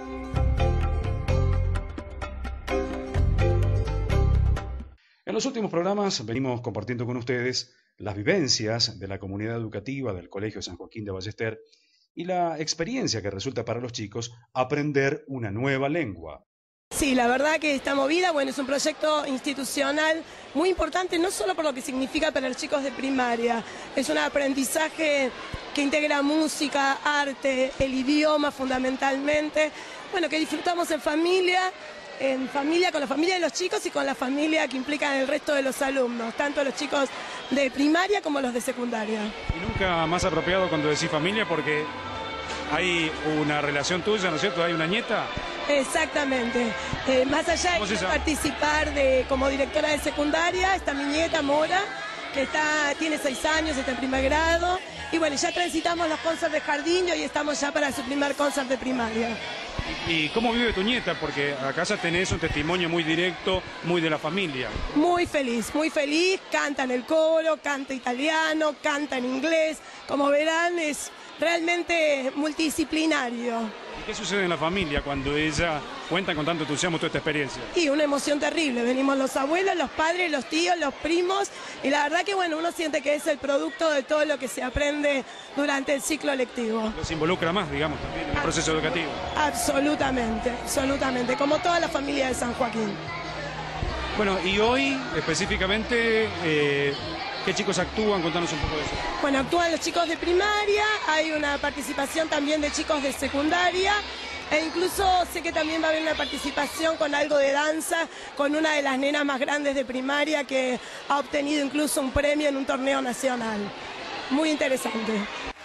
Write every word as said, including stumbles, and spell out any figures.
En los últimos programas venimos compartiendo con ustedes las vivencias de la comunidad educativa del Colegio San Joaquín de Ballester y la experiencia que resulta para los chicos aprender una nueva lengua. Sí, la verdad que esta movida, bueno, es un proyecto institucional muy importante, no solo por lo que significa para los chicos de primaria, es un aprendizaje que integra música, arte, el idioma fundamentalmente, bueno, que disfrutamos en familia, en familia, con la familia de los chicos y con la familia que implica el resto de los alumnos, tanto los chicos de primaria como los de secundaria. Y nunca más apropiado cuando decís familia porque hay una relación tuya, ¿no es cierto? Hay una nieta. Exactamente. Eh, más allá de participar de, como directora de secundaria, está mi nieta Mora, que está, tiene seis años, está en primer grado. Y bueno, ya transitamos los concerts de jardín y hoy estamos ya para su primer concert de primaria. ¿Y cómo vive tu nieta? Porque acá ya tenés un testimonio muy directo, muy de la familia. Muy feliz, muy feliz. Canta en el coro, canta italiano, canta en inglés. Como verán, es realmente multidisciplinario. ¿Y qué sucede en la familia cuando ella cuenta con tanto entusiasmo toda esta experiencia? Y una emoción terrible. Venimos los abuelos, los padres, los tíos, los primos. Y la verdad que bueno, uno siente que es el producto de todo lo que se aprende durante el ciclo lectivo. Los involucra más, digamos, también en el proceso educativo. Absolutamente, absolutamente. Como toda la familia de San Joaquín. Bueno, y hoy específicamente, eh, ¿qué chicos actúan? Contanos un poco de eso. Bueno, actúan los chicos de primaria, hay una participación también de chicos de secundaria e incluso sé que también va a haber una participación con algo de danza con una de las nenas más grandes de primaria que ha obtenido incluso un premio en un torneo nacional. Muy interesante.